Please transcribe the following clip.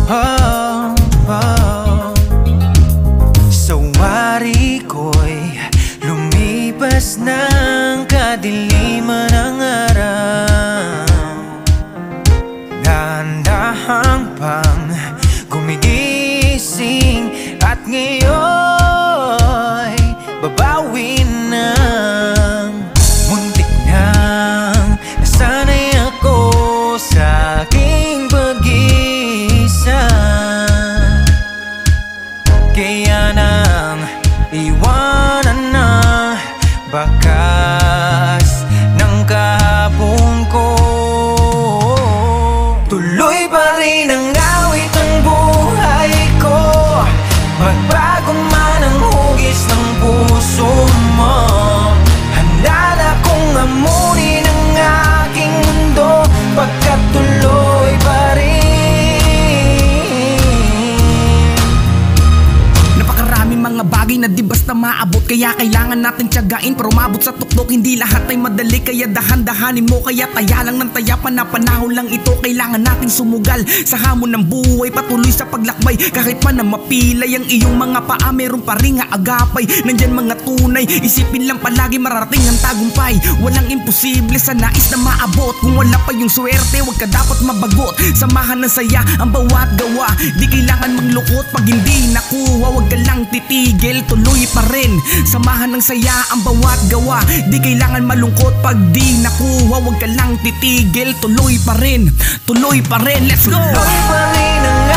oh, oh. Sa wari ko'y lumipas ng kadiliman ng araw. Dahan-dahang pang gumigising at ngayon'y babawin ng muntik nang nasanay ako sa aking pag-isa. Kaya nang iwanan na bakas ng kahapon ko, tuloy pa rin ang awit ng buhay ko. Magbago man ang hugis ng puso mo, handa na kong amunin ang aking mundo, pagkat tuloy pa rin. Napakaraming mga bagay na di basta maabot, kaya kailangan natin tiyagain para umabot sa tuktok. Hindi lahat ay madali, kaya dahan-dahanin mo. Kaya taya lang ng taya, panahon lang ito. Kailangan nating sumugal sa hamon ng buhay, patuloy sa paglakbay. Kahit pa na mapilay ang iyong mga paa, meron pa rin agapay. Nandyan mga tunay, isipin lang palagi mararating ang tagumpay. Walang imposible sa nais na maabot. Kung wala pa yung swerte, wag ka dapat mabagot. Samahan ng saya ang bawat gawa, di kailangan maglukot pag hindi nakuha. Wag ka lang titigil, tuloy pa rin. Samahan ng saya ang bawat gawa, di kailangan malungkot pag di nakuha. Wag ka lang titigil, tuloy pa rin. Tuloy pa rin, let's go! Tuloy pa rin ang